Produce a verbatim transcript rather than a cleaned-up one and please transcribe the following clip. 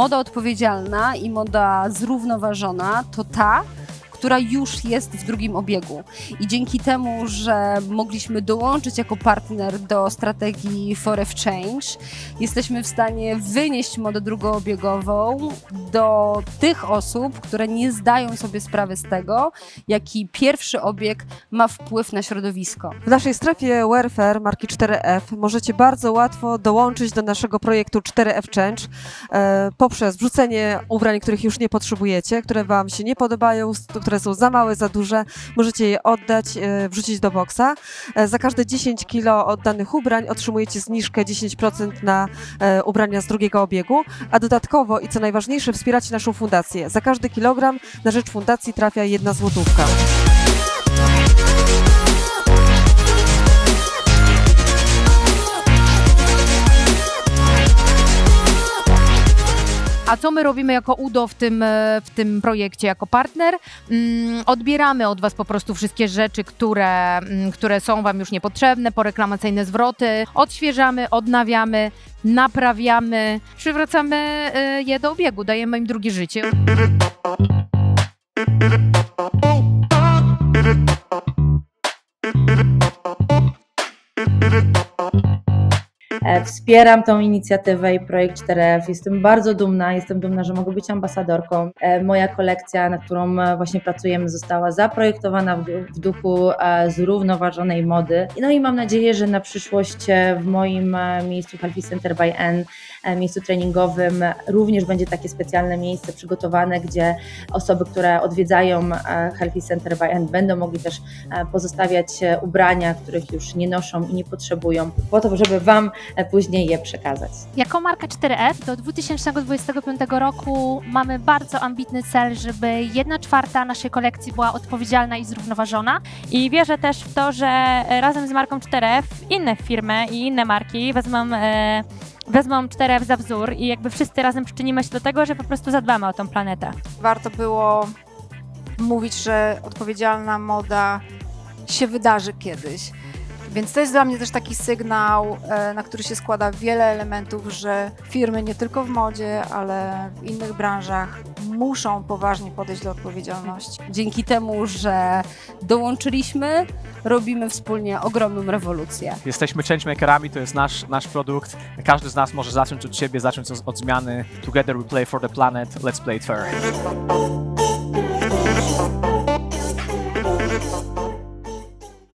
Moda odpowiedzialna i moda zrównoważona to ta, która już jest w drugim obiegu. I dzięki temu, że mogliśmy dołączyć jako partner do strategii For a Change, jesteśmy w stanie wynieść modę drugoobiegową do tych osób, które nie zdają sobie sprawy z tego, jaki pierwszy obieg ma wpływ na środowisko. W naszej strefie Wearfair marki cztery F możecie bardzo łatwo dołączyć do naszego projektu cztery F Change e, poprzez wrzucenie ubrań, których już nie potrzebujecie, które Wam się nie podobają, które są za małe, za duże, możecie je oddać, e, wrzucić do boksa. E, za każde dziesięć kilo oddanych ubrań otrzymujecie zniżkę dziesięć procent na e, ubrania z drugiego obiegu, a dodatkowo i co najważniejsze wspieracie naszą fundację. Za każdy kilogram na rzecz fundacji trafia jedna złotówka. A co my robimy jako U D O w tym, w tym projekcie, jako partner? Mm, odbieramy od Was po prostu wszystkie rzeczy, które, mm, które są Wam już niepotrzebne, poreklamacyjne zwroty, odświeżamy, odnawiamy, naprawiamy, przywracamy y, je do obiegu, dajemy im drugie życie. Wspieram tą inicjatywę i projekt cztery F. Jestem bardzo dumna, jestem dumna, że mogę być ambasadorką. Moja kolekcja, nad którą właśnie pracujemy, została zaprojektowana w duchu zrównoważonej mody. No i mam nadzieję, że na przyszłość w moim miejscu Healthy Center by N, miejscu treningowym, również będzie takie specjalne miejsce przygotowane, gdzie osoby, które odwiedzają Healthy Center by N, będą mogli też pozostawiać ubrania, których już nie noszą i nie potrzebują, po to, żeby Wam później je przekazać. Jako marka cztery F do dwa tysiące dwudziestego piątego roku mamy bardzo ambitny cel, żeby jedna czwarta naszej kolekcji była odpowiedzialna i zrównoważona. I wierzę też w to, że razem z marką cztery F inne firmy i inne marki wezmą, e, wezmą cztery F za wzór i jakby wszyscy razem przyczynimy się do tego, że po prostu zadbamy o tą planetę. Warto było mówić, że odpowiedzialna moda się wydarzy kiedyś. Więc to jest dla mnie też taki sygnał, na który się składa wiele elementów, że firmy nie tylko w modzie, ale w innych branżach muszą poważnie podejść do odpowiedzialności. Dzięki temu, że dołączyliśmy, robimy wspólnie ogromną rewolucję. Jesteśmy changemakerami, to jest nasz, nasz produkt. Każdy z nas może zacząć od siebie, zacząć od zmiany. Together we play for the planet, let's play it fair.